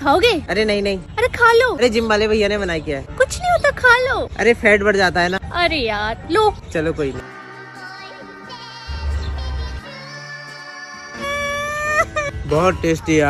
खाओगे? अरे नहीं नहीं। अरे खा लो। अरे जिम वाले भैया ने मना किया है। कुछ नहीं होता, खा लो। अरे फैट बढ़ जाता है ना। अरे यार लो। चलो कोई नहीं। बहुत टेस्टी है।